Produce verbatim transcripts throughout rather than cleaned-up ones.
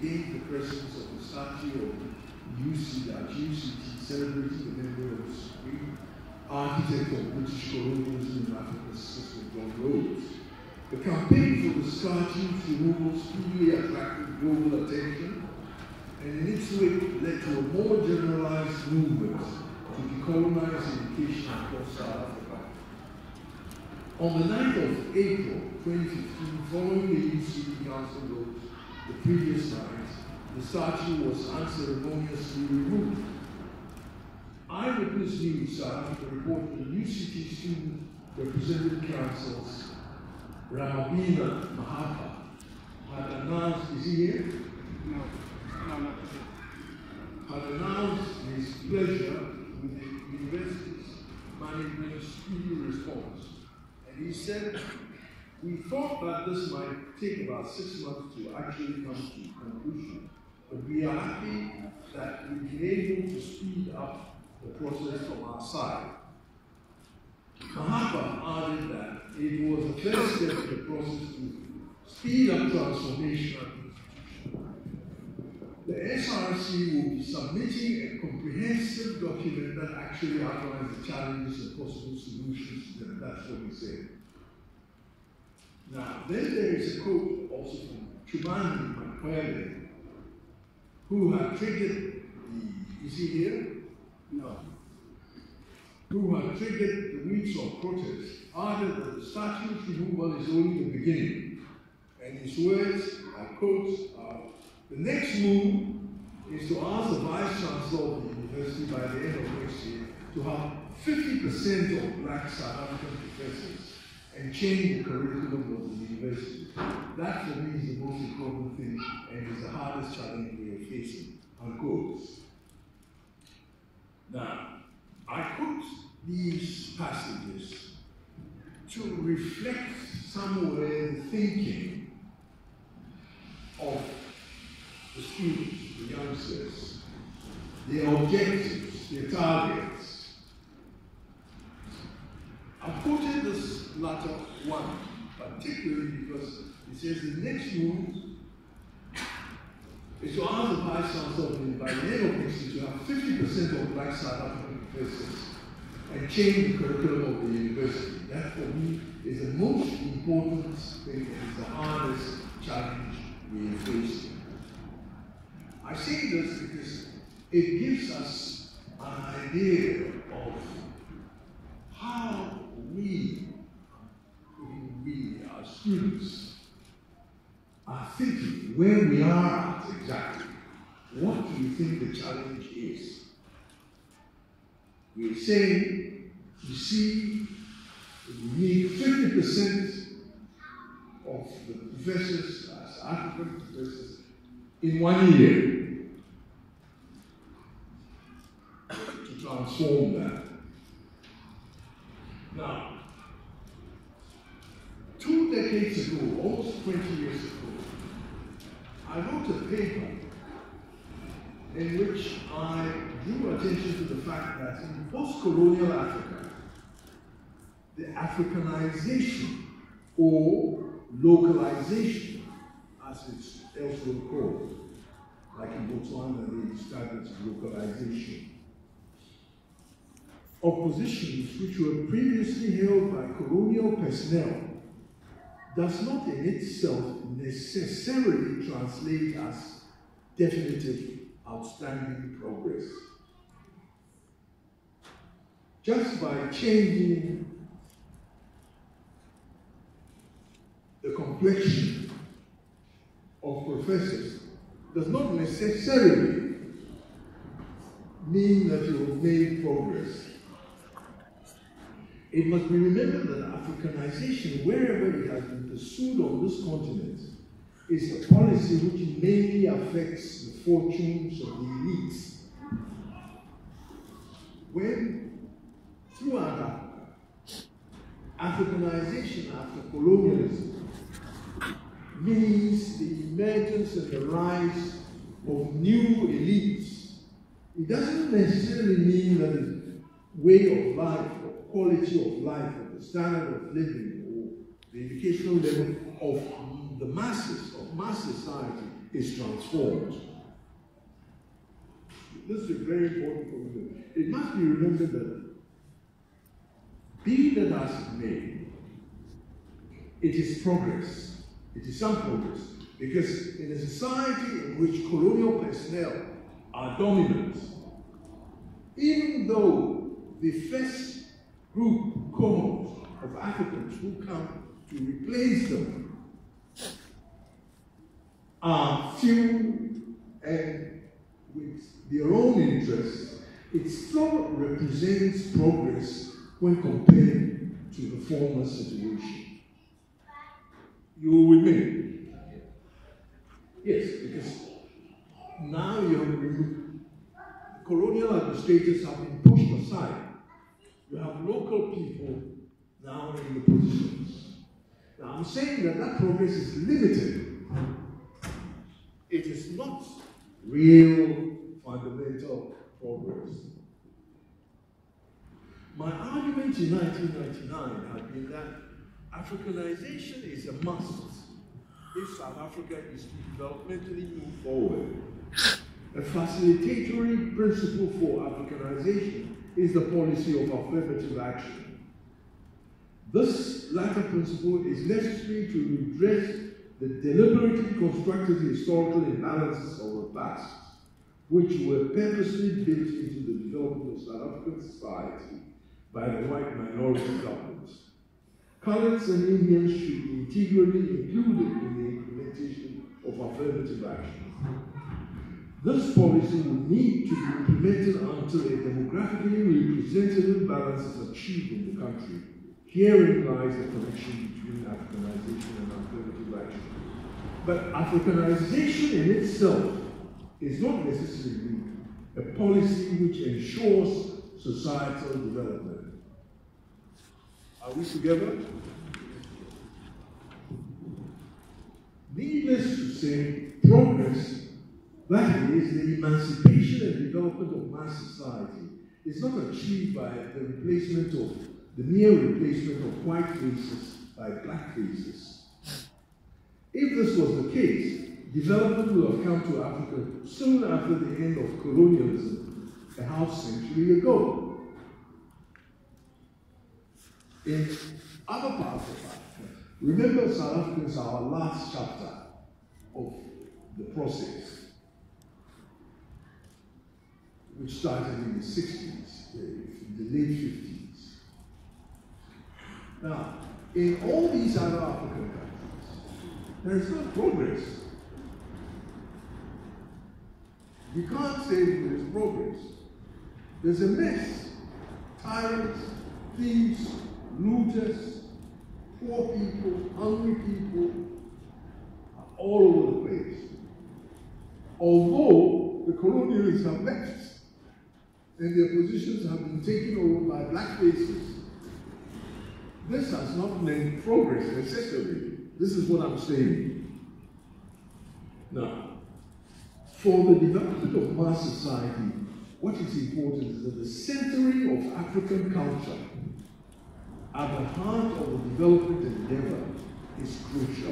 gained the presence of the statue of U C, that U C T, celebrating the memory of the supreme architect of British colonialism in Africa, Sister John Rhodes. The campaign for the statue's removal speedily attracted global attention, and in its wake led to a more generalized movement to decolonize education across South Africa. On the ninth of April twenty fifteen, following the U C D Council vote the previous night, the statue was unceremoniously removed. Eyewitness News South Africa reported the U C T Student Representative Council's Ramabina Mahapa had announced, is he here? No, no, not here. Had announced his pleasure with the university's management's speedy response. And he said, we thought that this might take about six months to actually come to conclusion, but we are happy that we've been able to speed up the process from our side. Mahapa added that it was a first step in the process to speed up transformation of the institution. The S R C will be submitting a comprehensive document that actually outlines the challenges and possible solutions to them. That's what he said. Now, then there is a quote also from Chumani Makwele, who had triggered the, is he here? No. Who had triggered the weeks of protest, argued that the statue's removal is only the beginning. And his words, I quote, are, the next move is to ask the Vice Chancellor of the University by the end of next year to have fifty percent of black South African professors and change the curriculum of the university. That for me is the most important thing and is the hardest challenge we are facing, unquote. Now, I put these passages to reflect somewhere the thinking of the students, the youngsters, their objectives, their targets. I quoted this latter one, particularly because it says the next move is to ask the Vice Chancellor by the end of next year to have fifty percent of black South African professors and change the curriculum of the university. That for me is the most important thing and is the hardest challenge we are facing. I say this because it gives us an idea of how we, we, our students, are thinking where we are at exactly. What do you think the challenge is? We're saying, you see, we need fifty percent of the professors as African professors in one year to transform that. Now, two decades ago, almost twenty years ago, I wrote a paper in which I drew attention to the fact that in post-colonial Africa, the Africanization or localization, as it's elsewhere called, like in Botswana, they describe it as localization, of positions which were previously held by colonial personnel does not in itself necessarily translate as definitive, outstanding progress. Just by changing the complexion of professors does not necessarily mean that you have made progress. It must be remembered that Africanization, wherever it has been pursued on this continent, is a policy which mainly affects the fortunes of the elites. When, throughout Africa, Africanization after colonialism means the emergence and the rise of new elites. It doesn't necessarily mean that the way of life, or quality of life, or the standard of living, or the educational level of the masses, of mass society, is transformed. This is very important for me. It must be remembered that, be that as it may, it is progress. It is some progress. Because in a society in which colonial personnel are dominant, even though the first group, cohort of Africans who come to replace them are few and with their own interests, it still represents progress when compared to the former situation. You with me? Yes, because now you colonial administrators have been pushed aside. You have local people now in the positions. Now I'm saying that that progress is limited. It is not real fundamental progress. My argument in nineteen ninety-nine had been that Africanization is a must if South Africa is to developmentally move forward. A facilitatory principle for Africanization is the policy of affirmative action. This latter principle is necessary to redress the deliberately constructed historical imbalances of the past, which were purposely built into the development of South African society by the white minority government. Coloureds and Indians should be integrally included in the implementation of affirmative action. This policy will need to be implemented until a demographically representative balance is achieved in the country. Herein lies the connection between Africanization and affirmative action. But Africanization in itself is not necessarily a policy which ensures societal development. Are we together? Needless to say, progress, that is, the emancipation and development of mass society, is not achieved by the replacement of, the mere replacement of white faces by black faces. If this was the case, development would have come to Africa soon after the end of colonialism, a half century ago. In other parts of Africa, remember South Africa is our last chapter of the process, which started in the sixties, the late fifties. Now, in all these other African countries, there is no progress. We can't say there is progress. There's a mess. Tyrants, thieves, looters, poor people, hungry people, are all over the place. Although the colonialists have left and their positions have been taken over by black faces, this has not meant progress necessarily. This is what I'm saying. Now, for the development of mass society, what is important is that the centering of African culture at the heart of the development endeavor is crucial.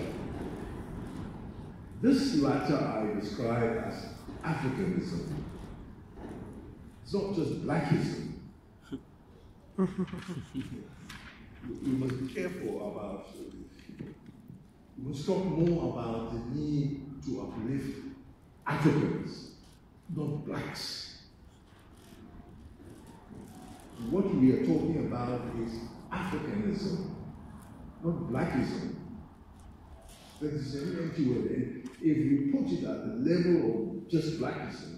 This latter I describe as Africanism. It's not just blackism. We must be careful about, we must talk more about the need to uplift Africans, not blacks. What we are talking about is Africanism, not blackism. That is an empty word. And if we put it at the level of just blackism,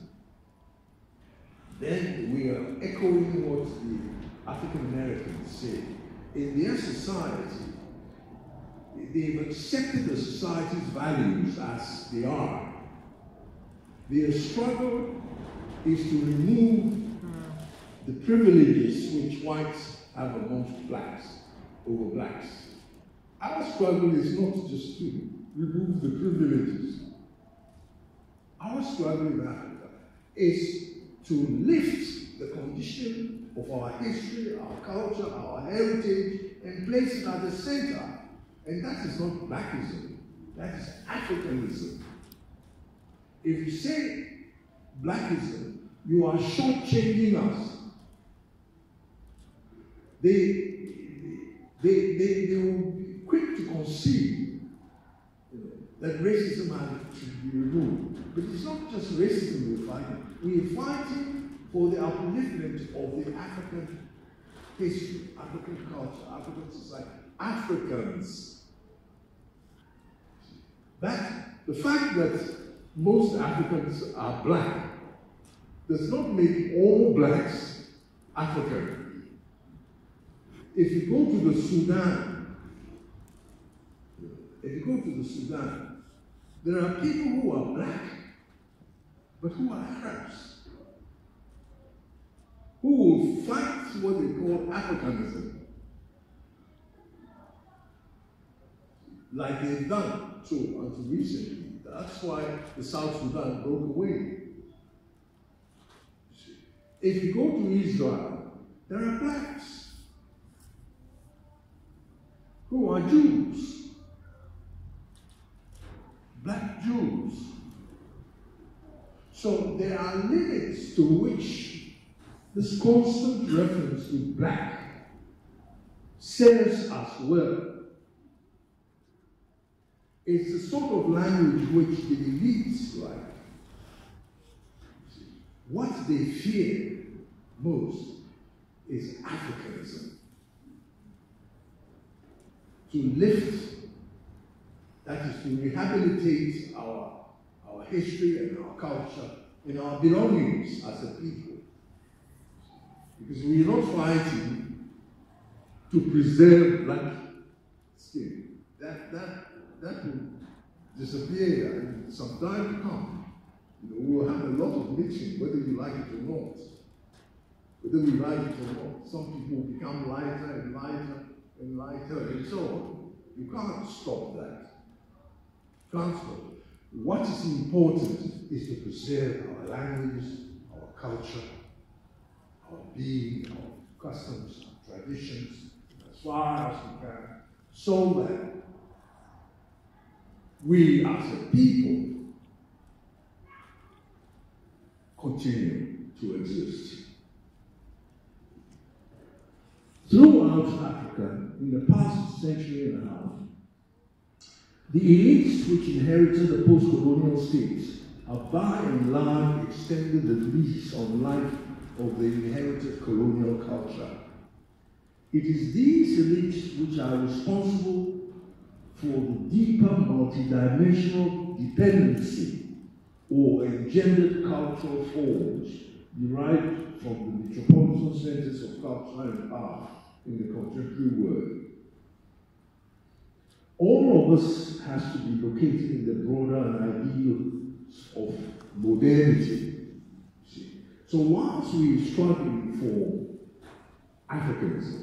then we are echoing what the African Americans say. In their society, they've accepted the society's values as they are. Their struggle is to remove the privileges which whites have amongst blacks over blacks. Our struggle is not just to remove the privileges. Our struggle in Africa is to lift the condition of our history, our culture, our heritage, and place it at the center. And that is not blackism, that is Africanism. If you say blackism, you are shortchanging us. They, they, they, they will be quick to concede, you know, that racism should be removed. But it's not just racism we're fighting. We're fighting for the upliftment of the African history, African culture, African society, Africans. That, the fact that most Africans are black does not make all blacks African. If you go to the Sudan, if you go to the Sudan, there are people who are black, but who are Arabs, who will fight what they call Africanism, like they've done so until recently. That's why the South Sudan broke away. If you go to Israel, there are blacks who are Jews, black Jews. So there are limits to which this constant reference to black serves us well. It's the sort of language which the elites like. What they fear most is Africanism. To lift, that is to rehabilitate our, our history and our culture and our belongings as a people. Because we are not fighting to preserve black skin. That, that, that will disappear in some time to come. You know, we will have a lot of mixing, whether you like it or not. Whether we like it or not. Some people will become lighter and lighter and lighter and so on. You can't stop that. You can't stop it. What is important is to preserve our language, our culture, our being, our customs, our traditions, as far as we can, so that we as a people continue to exist. Throughout Africa, in the past century and a half, the elites which inherited the post-colonial states have by and large extended the lease on life of the inherited colonial culture. It is these elites which are responsible for the deeper multidimensional dependency or engendered cultural forms derived from the metropolitan centers of culture and art in the contemporary world. All of us has to be located in the broader ideals of modernity. See? So whilst we are struggling for Africanism,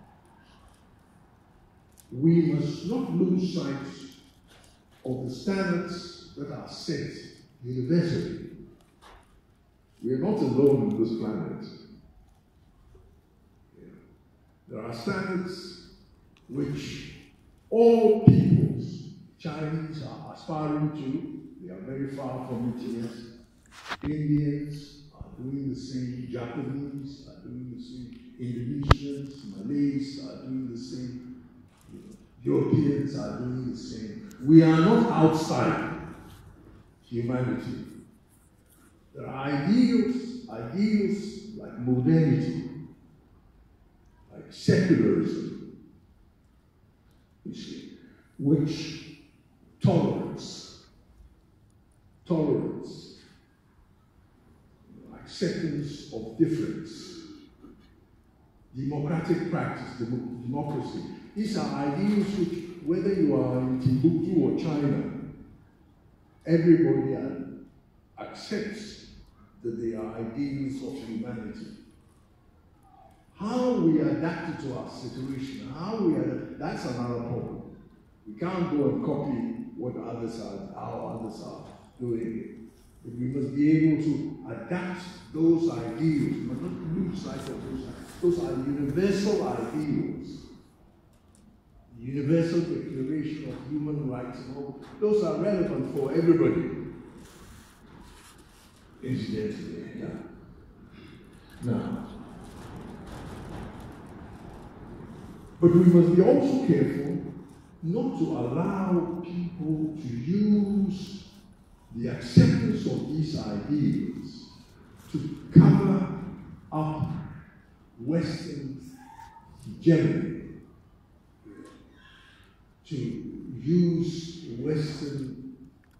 we must not lose sight of the standards that are set universally. We are not alone on this planet. Yeah. There are standards which all peoples, Chinese are aspiring to. They are very far from it yet. Indians are doing the same. Japanese are doing the same. Indonesians, Malays are doing the same. Europeans are doing the same. We are not outside humanity. There are ideals, ideals like modernity, like secularism, you see, which tolerance, tolerance, acceptance of difference, democratic practice, dem democracy. These are ideals which, whether you are in Timbuktu or China, everybody accepts that they are ideals of humanity. How we adapt it to our situation, how we adapt, that's another problem. We can't go and copy what others are, how others are doing it. But we must be able to adapt those ideals. We must not lose sight of those. Those are universal ideals. The Universal Declaration of Human Rights and all. Those are relevant for everybody. incidentally. Yeah. Now, but we must be also careful not to allow people to use the acceptance of these ideals to cover up Western hegemony, to use Western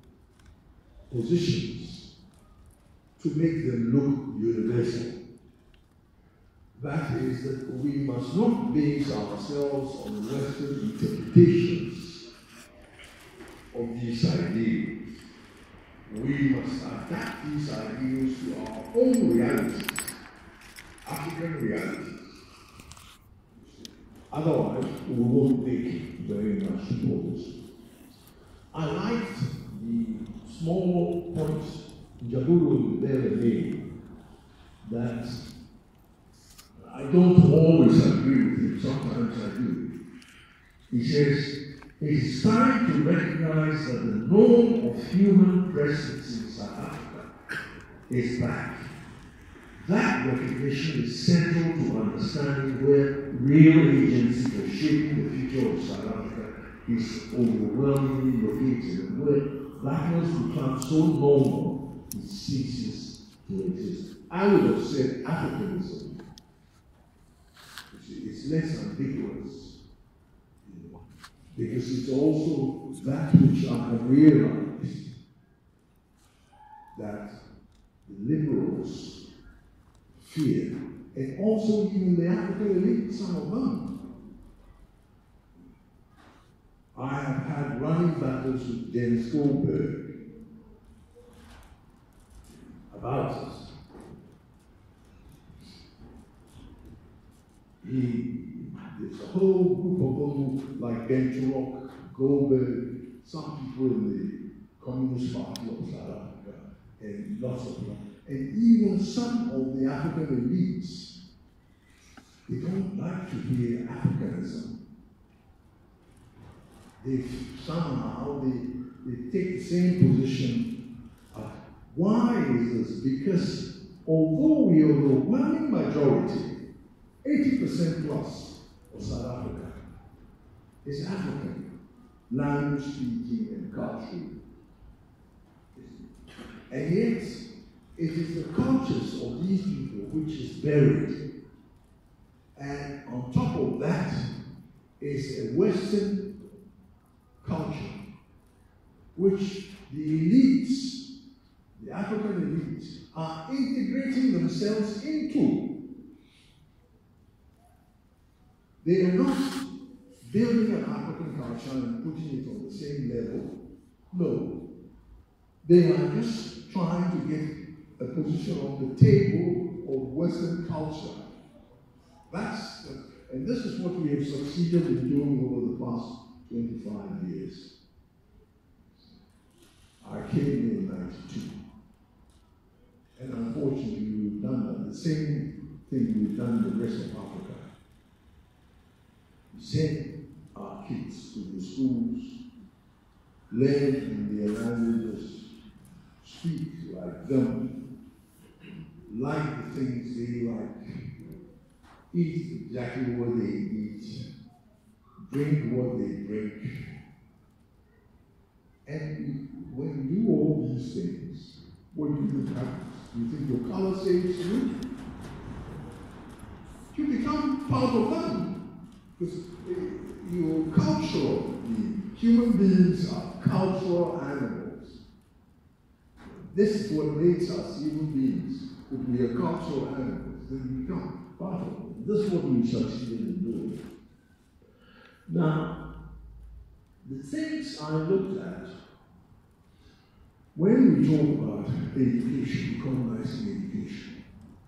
positions to make them look universal. That is, that we must not base ourselves on Western interpretations of these ideals. We must adapt these ideals to our own realities, African realities. Otherwise, we won't make very much progress. I liked the small point Jaburu there made that I don't always agree with him, sometimes I do. He says, it is time to recognize that the norm of human presence in South Africa is back. That recognition is central to understanding where real agency for shaping the future of South Africa is overwhelmingly located, and where blackness becomes so normal it ceases to exist. I would have said Africanism. It's less ambiguous, you know, because it's also that which I have realized that the liberals fear, and also even the African elite, some of them. I have had running battles with Dennis Goldberg about this. He, there's a whole group of them like Ben Turok, Goldberg, some people in the Communist Party of South Africa, and lots of them. And even some of the African elites, they don't like to hear Africanism. They somehow, they, they take the same position. Uh, why is this? Because although we are the overwhelming majority, eighty percent plus of South Africa is African, language speaking and cultural. And yet, it is the cultures of these people which is buried. And on top of that is a Western culture, which the elites, the African elites, are integrating themselves into. They are not building an African culture and putting it on the same level. No. They are just trying to get a position on the table of Western culture. That's, the, and this is what we have succeeded in doing over the past twenty-five years. I came in ninety-two. And unfortunately, we've done that. The same thing we've done in the rest of Africa. Send our kids to the schools, learn in their languages, speak like them, like the things they like, eat exactly what they eat, drink what they drink. And when you do all these things, what do you think happens? You think your color saves you? You become part of them. Because your cultural being, human beings are cultural animals. This is what makes us human beings. If we are cultural animals, then we become part of them. This is what we succeeded in doing. Now, the things I looked at, when we talk about education, decolonizing education,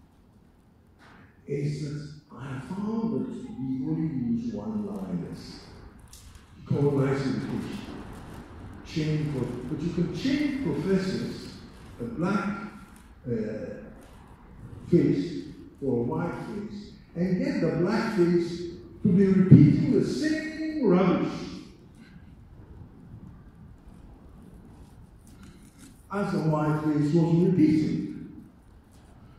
is that I found that we only use one-liners. Decolonize education. Change, but you can change professors, a black uh, face for a white face, and get the black face to be repeating the same rubbish as the white face was repeating.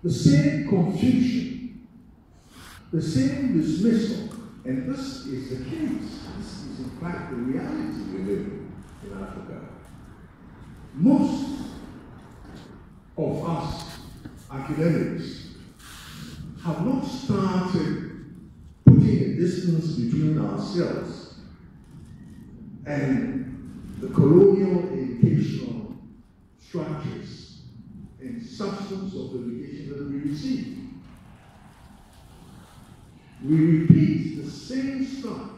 the same confusion, the same dismissal, and this is the case. This is in fact the reality we live in in Africa. Most of us academics have not started putting a distance between ourselves and the colonial educational structures and substance of the education that we receive. We repeat the same stuff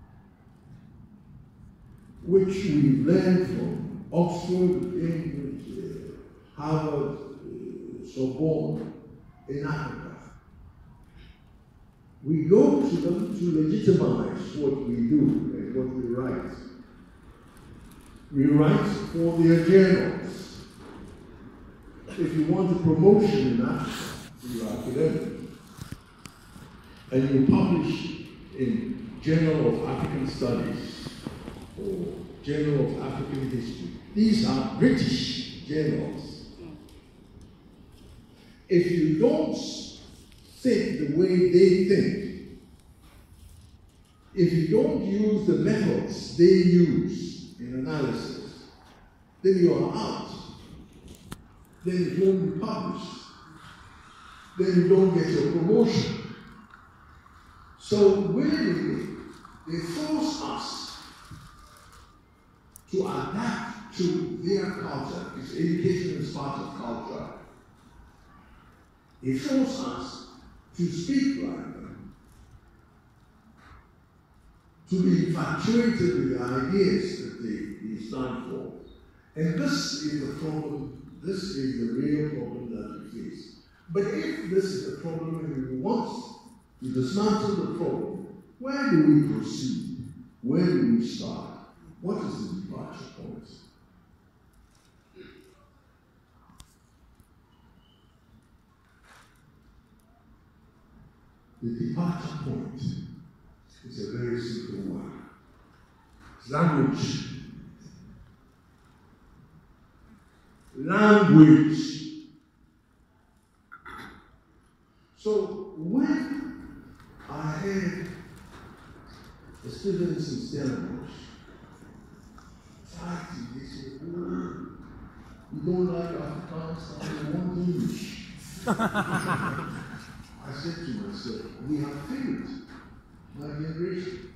which we learned from Oxford, Cambridge, uh, Harvard, uh, Sorbonne in Africa. We go to them to legitimize what we do and what we write. We write for their journals. If you want a promotion in Africa, you are academic, and you publish in Journal of African Studies or Journal of African History. These are British journals. If you don't think the way they think, if you don't use the methods they use in analysis, then you are out. Then you won't be published. Then you don't get your promotion. So willingly, they force us to adapt to their culture, because education is part of culture. They force us to speak like them, to be infatuated with the ideas that they, they stand for. And this is the problem, this is the real problem that we face. But if this is the problem and we want to dismantle the problem, where do we proceed? Where do we start? What is the departure point? The departure point is a very simple one. Language. Language. So when I had the students in Stellenbosch fighting, they said, oh, you don't like Afrikaans, you want English. I said to myself, we have failed my generation.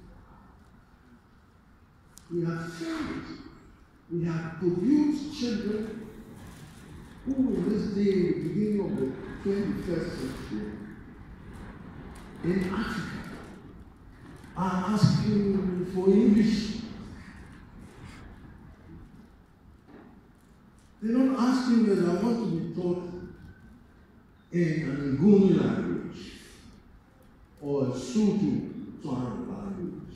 We have failed. We have produced children who in this day, beginning of the twenty-first century, in Africa, are asking for English. They're not asking that I want to be taught in an Nguni language or a Sotho foreign language.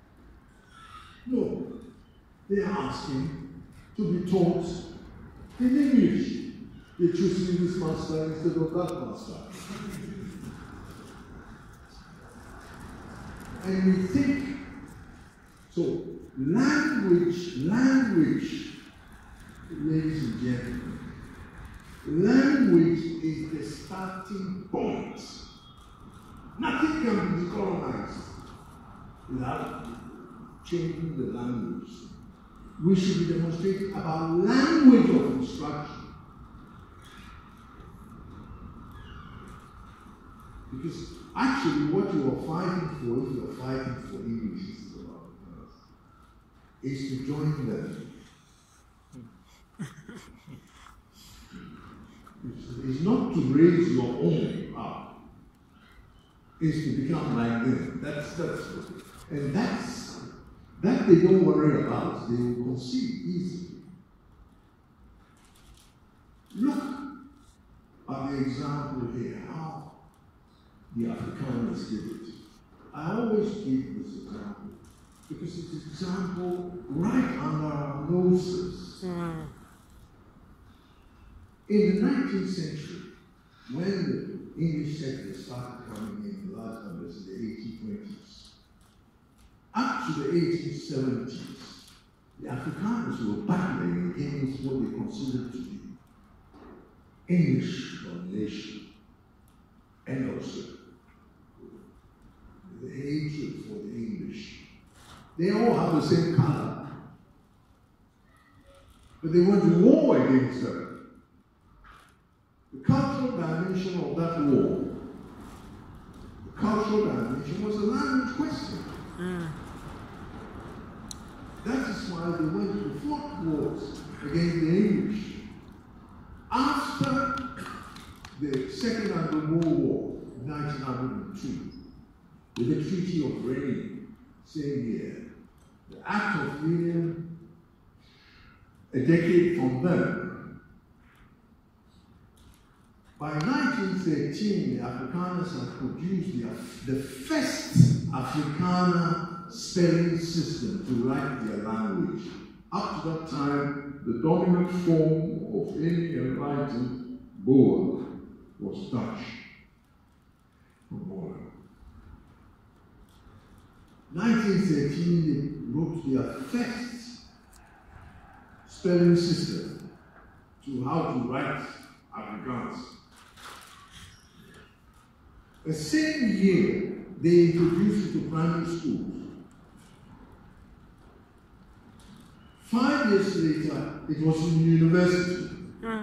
No, they are asking to be taught in English. They're choosing this master instead of that master. And we think, so language, language, ladies and gentlemen, language is the starting point. Nothing can be decolonized without changing the language. We should be demonstrating about language of instruction. Because actually what you are fighting for, if you are fighting for English, this is about the is to join them. It's not to raise your own up. It's to become like them. That's that's and that's that they don't worry about. They will conceive easily. Look at the example here, how the Afrikaners did it. I always give this example because it's an example right under our noses. Mm. In the nineteenth century, when the English settlers started coming in large numbers in the eighteen twenties, up to the eighteen seventies, the Afrikaners were battling against what they considered to be English domination and also the hatred for the English. They all have the same color, but they went to war against them. The cultural dimension of that war, the cultural dimension was a language question. Mm. That is why they went to fought wars against the English. After the Second Anglo-Boer War, nineteen oh two, with the Treaty of Rennes, same year, the Act of Union, a decade from then. By nineteen thirteen, the Afrikaners had produced the, the first Afrikaner spelling system to write their language. Up to that time, the dominant form of any enlightened Boer was Dutch. nineteen thirteen, they wrote their first spelling system to how to write Afrikaans. The same year, they introduced it to primary schools. Five years later, it was in university. Mm.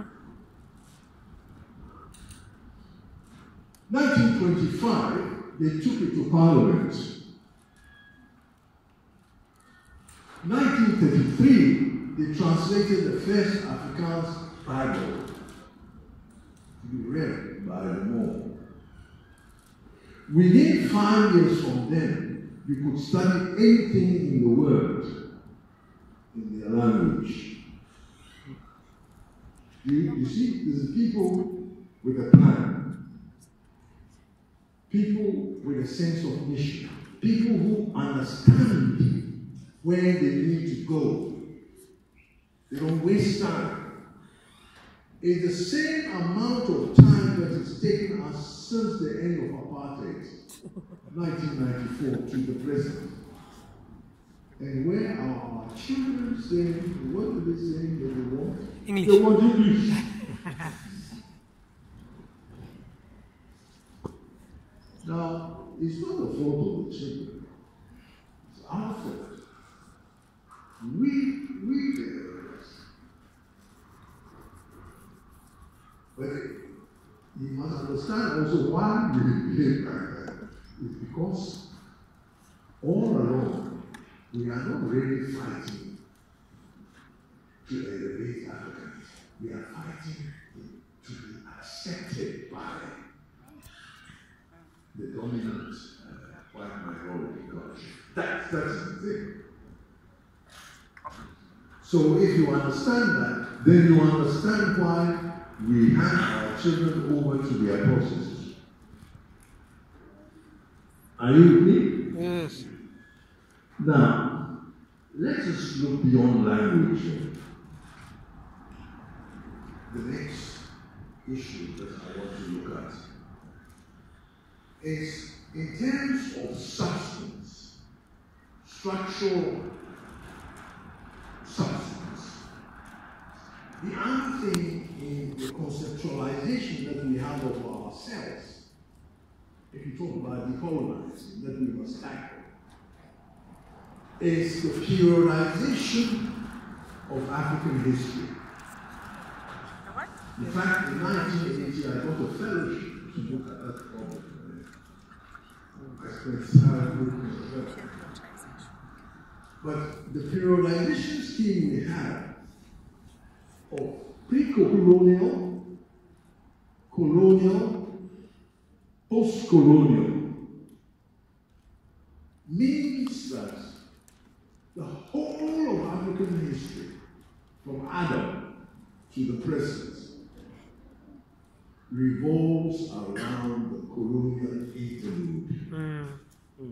nineteen twenty-five, they took it to Parliament. nineteen thirty-three, they translated the first Afrikaans Bible to be read by them all. Within five years from then, you could study anything in the world in their language. You, you see, there's people with a plan, people with a sense of mission, people who understand where they need to go. They don't waste time. It's the same amount of time that it's taken us since the end of apartheid, nineteen ninety-four, to the present. And where are our children saying, what do they say that they want? English. They want English. Now, it's not the fault of the children. It's our fault. We, we did it. But you must understand also why we behave like that. It's because all along, we are not really fighting to elevate Africans. We are fighting to be accepted by the dominant uh, white minority culture. That's, that's the thing. So if you understand that, then you understand why we hand our children over to their processes. Are you with me? Yes. Now, let us look beyond language. The next issue that I want to look at is in terms of substance, structural substance. The other thing in the conceptualization that we have of ourselves, if you talk about decolonizing, that we must tackle, is the periodization of African history. In fact, in nineteen eighty, I got a fellowship to look at that problem. I spent time looking at that. But the periodization scheme we have of pre-colonial, colonial, post-colonial means that the whole of African history, from Adam to the present, revolves around the colonial interlude. Mm. Mm.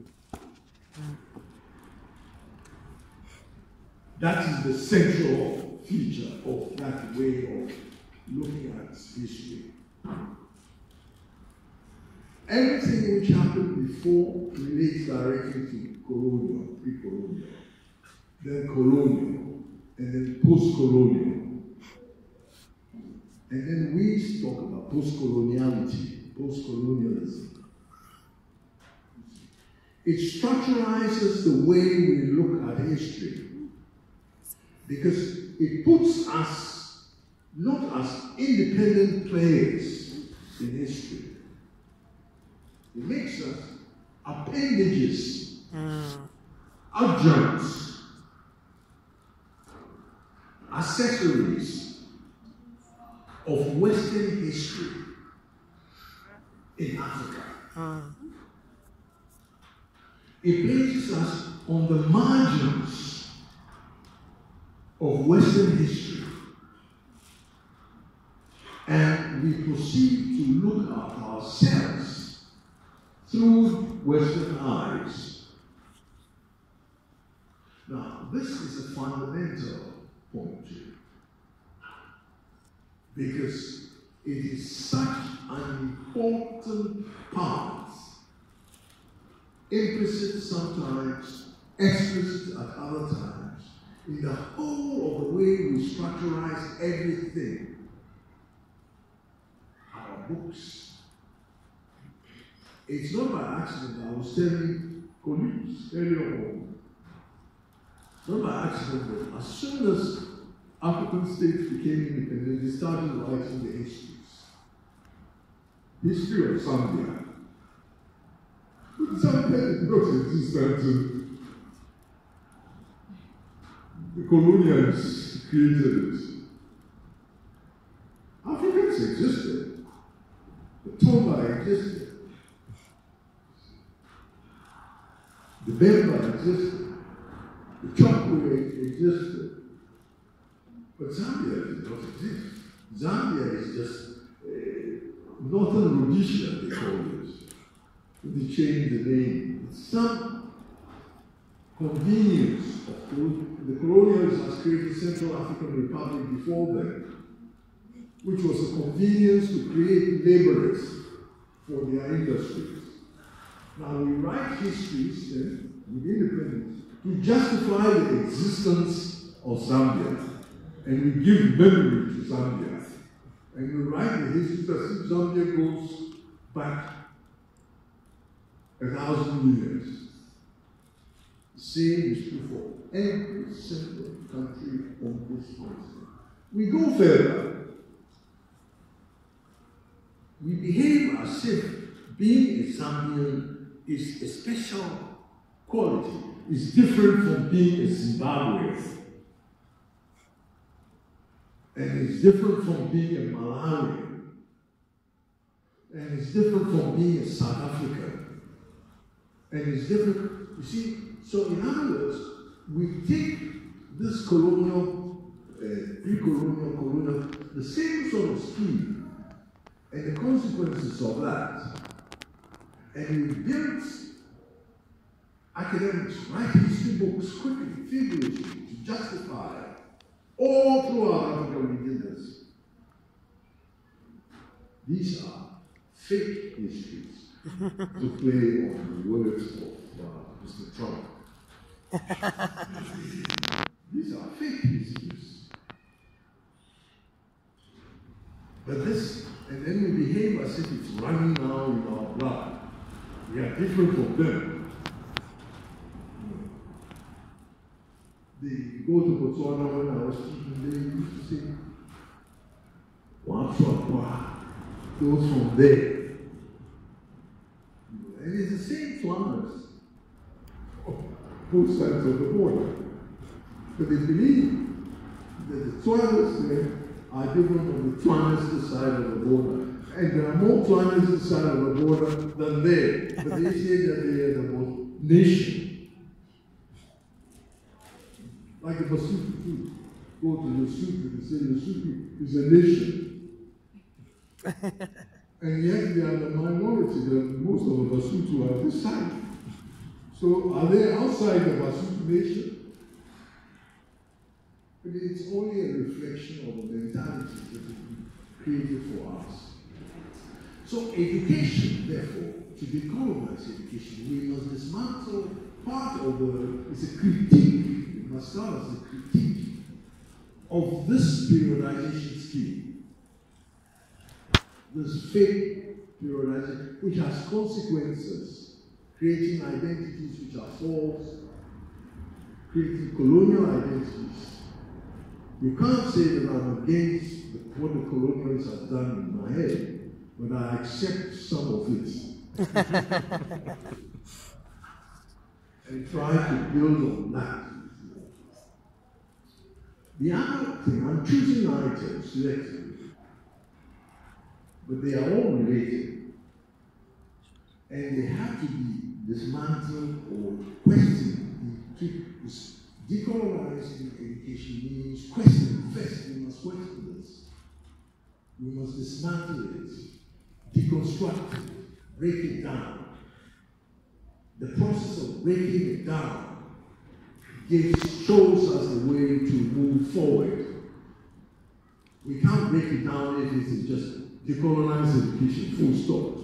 That is the central feature of that way of looking at history. Everything which happened before relates directly to colonial, pre-colonial, then colonial, and then post-colonial. And then we talk about post-coloniality. post-colonialism. It structuralizes the way we look at history because it puts us not as independent players in history. It makes us appendages, mm. adjuncts, accessories of Western history in Africa. Mm. It places us on the margins of Western history. And we proceed to look at ourselves through Western eyes. Now, this is a fundamental point here, because it is such an important part, implicit sometimes, explicit at other times, in the whole of the way we structuralize everything. Our books. It's not by accident. I was telling colleagues earlier on. It's not by accident that as soon as African states became independent, they started writing the histories. History of Zambia. Zambia did not exist until the colonials created it. Africans existed. The Tonga existed. The Bemba existed. The Chokwe existed. But Zambia did not exist. Zambia is just uh, Northern Rhodesia, they call it. They changed the name. It's some convenience of the colonials has created Central African Republic before them, which was a convenience to create laborers for their industries. Now we write histories then with independence to justify the existence of Zambia, and we give memory to Zambia, and we write the histories as if Zambia goes back a thousand years. The same is true for every single country on this continent. We go further. We behave as if being a Zambian is a special quality. It's different from being a Zimbabwean. And it's different from being a Malawian. And it's different from being a South African. And it's different, you see, so in other words, we take this colonial, uh, pre-colonial, colonial, the same sort of scheme, and the consequences of that, and we built academics, write history books quickly, vigorously, to justify. All throughout Africa we did this. These are fake histories to play on the words of uh, Mister Trump. These are fake histories. But this, and then we behave as if it's running now in our blood. We are different from them. They go to Botswana when I was teaching, they used to say, one from Praah, those from there. And it's the same Flanders, both sides of the border. But they believe that the Tswanas there are different from the Tswanas this side of the border. And there are more Tswanas this side of the border than there. But they say that they are the most nation. Like the Basutu too. Go to Lesotho and say Lesotho is a nation. And yet they are the minority. Most of the Basutu are this side. So are they outside the Basutu nation? But it's only a reflection of the mentality that has been created for us. So education, therefore, to decolonize education, we must dismantle part of the, it's a critique, it must start as a critique of this periodization scheme, this fake periodization, which has consequences, creating identities which are false, creating colonial identities. You can't say that I'm against the, what the colonials have done in my head, but I accept some of it. And try to build on that. The other thing, I'm choosing items selectively, but they are all related. And they have to be dismantled or questioned. Decolonizing education means question first. We must question this. We must dismantle it, deconstruct it, break it down. The process of breaking it down gives, shows us the way to move forward. We can't break it down if it is just decolonize education, full stop.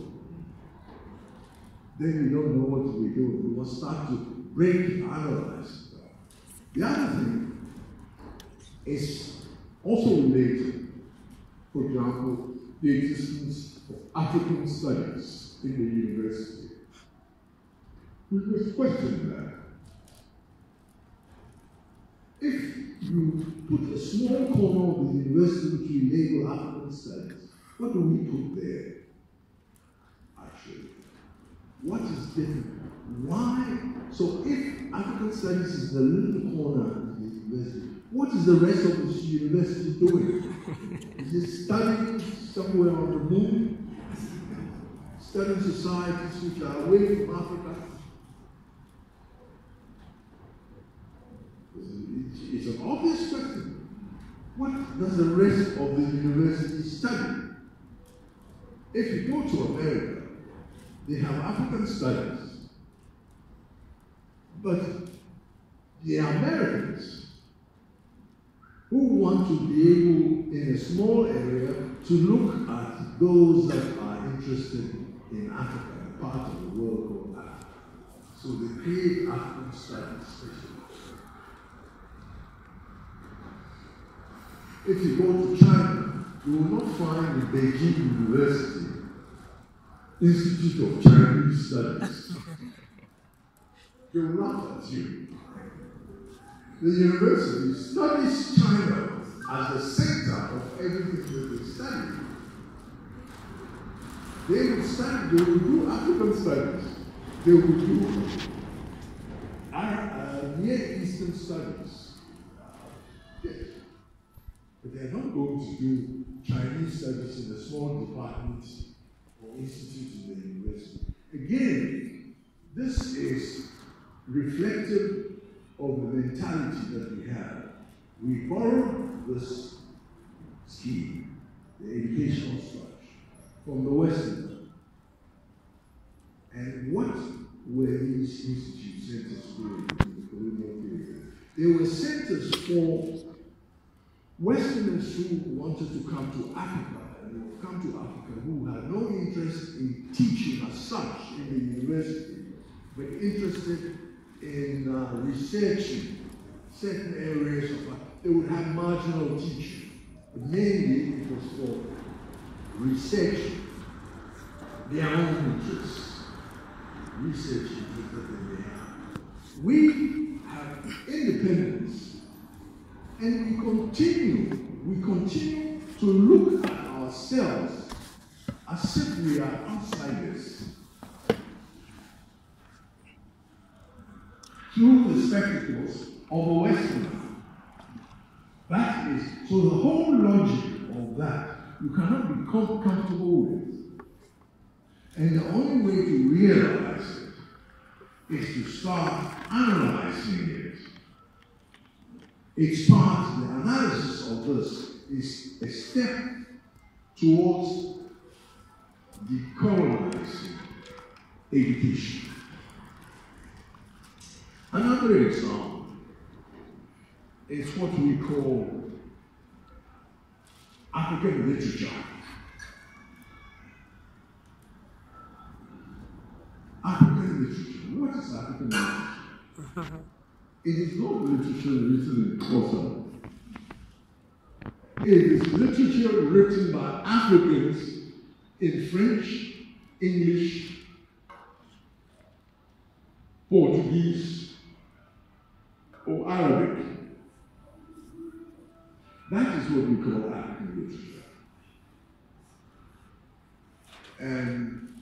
Then we don't know what we do. We must start to break, analyze. The other thing is also related, for example, the existence of African studies in the university. We must question that. If you put a small corner of the university which we label African studies, what do we put there? Actually, what is different? Why? So if African studies is the little corner of the university, what is the rest of this university doing? Is it studying somewhere on the moon? Studying societies which are away from Africa? It's an obvious question. What does the rest of the university study? If you go to America, they have African studies. But they are Americans who want to be able, in a small area, to look at those that are interested in Africa, a part of the world called Africa. So they create African studies specially. If you go to China, you will not find in Beijing University Institute of Chinese Studies. They will laugh at you. The university studies China as the center of everything that they study. They will study, they will do African studies. They will do uh, uh, Near Eastern studies. Yes. But they're not going to do Chinese studies in a small department or institute in the university. Again, this is reflective of the mentality that we have. We borrowed this scheme, the educational structure, from the Western. And what were these institute centers doing in the colonial period? They were centers for Westerners who wanted to come to Africa, and they would come to Africa who had no interest in teaching as such in the university, but interested in uh, researching certain areas of life. They would have marginal teaching, but mainly it was for research, their own interests, research interests that they may have. We have independence. And we continue, we continue to look at ourselves as if we are outsiders through the spectacles of a Westerner. That is, so the whole logic of that, you cannot be com comfortable with. And the only way to realize it is to start analyzing it. It's part, the analysis of this is a step towards decolonizing education. Another example is what we call African literature. African literature. What is African literature? It is not literature written in Xhosa. It is literature written by Africans in French, English, Portuguese, or Arabic. That is what we call African literature. And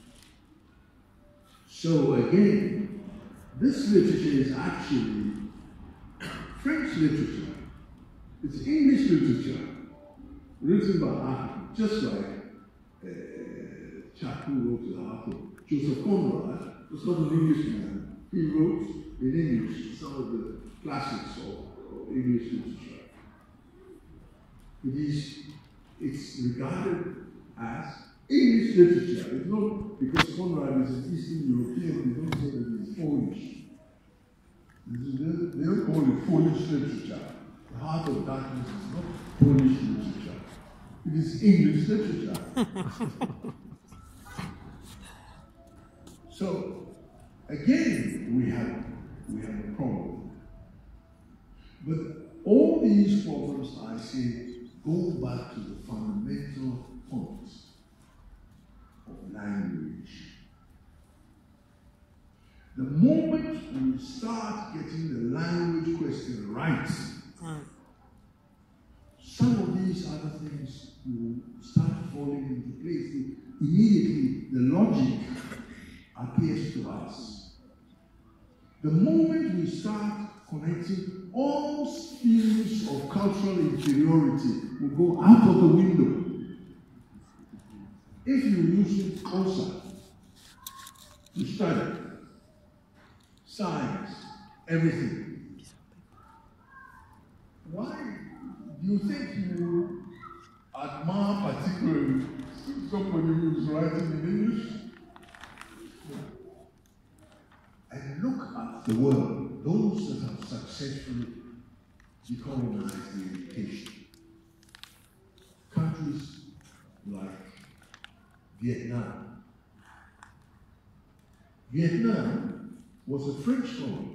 so again, this literature is actually French literature. It's English literature written by Africans, just like uh, Chaku wrote the article. Joseph Conrad was not an Englishman. He wrote in English some of the classics of, of English literature. It is, it's regarded as English literature. It's not because Conrad is an Eastern European, they don't say that he's Polish. They don't call it Polish literature. The Heart of Darkness is not Polish literature. It is English literature. So, again, we have, we have a problem. But all these problems, I say, go back to the fundamental point of language. The moment we start getting the language question right, mm. some of these other things will start falling into place. Immediately, the logic appears to us. The moment we start connecting, all feelings of cultural inferiority will go out of the window. If you use it closer to study science, everything, why do you think you admire particularly somebody who is writing in English? And look at the world, those that have successfully decolonized the education. Countries like Vietnam. Vietnam was a French colony.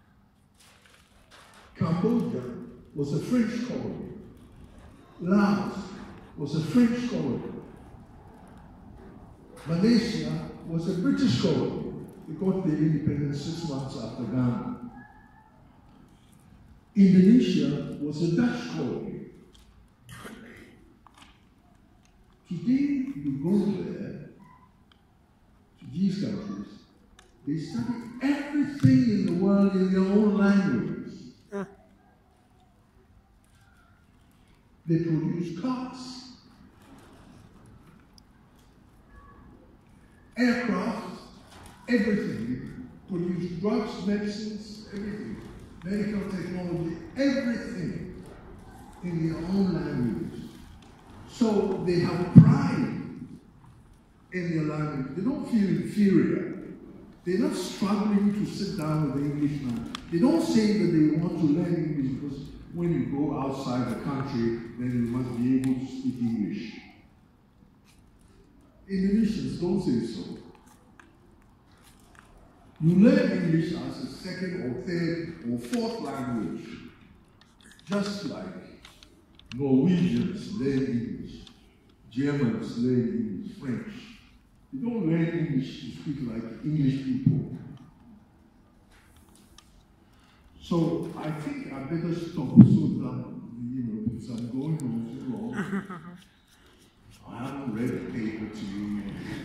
Cambodia was a French colony. Laos was a French colony. Malaysia was a British colony. They got their independence six months after Ghana. Indonesia was a Dutch colony. Today, you go there, to these countries, they study everything in the world in their own language. Uh. They produce cars, aircraft, everything. They produce drugs, medicines, everything. Medical technology, everything in their own language. So they have pride in their language. They don't feel inferior. They're not struggling to sit down with the Englishman. They don't say that they want to learn English because when you go outside the country, then you must be able to speak English. Indonesians don't say so. You learn English as a second or third or fourth language, just like Norwegians learn English, Germans learn English, French. You don't learn English to speak like English people. So I think I better stop so that, you know, because I'm going on too long. I haven't read the paper to you.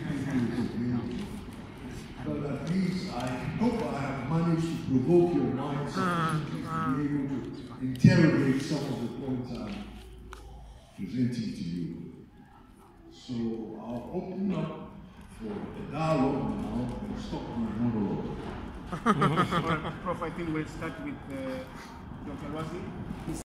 But at least I hope I have managed to provoke your mind sufficiently to be able to interrogate some of the points I'm presenting to you. So I'll open up for a dialogue now and stop my monologue. Prof, I think we'll start with uh, Doctor Kwesi.